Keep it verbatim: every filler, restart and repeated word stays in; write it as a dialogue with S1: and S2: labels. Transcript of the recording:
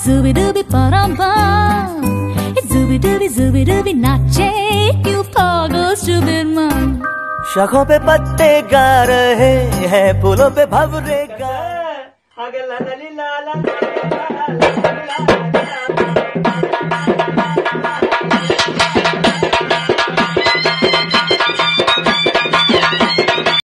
S1: Zooby dooby parambam, zooby dooby zooby dooby नाचे क्यों पागल stupid man।
S2: शाखों पे पत्ते गा रहे हैं, फूलों पे भंवरे गा।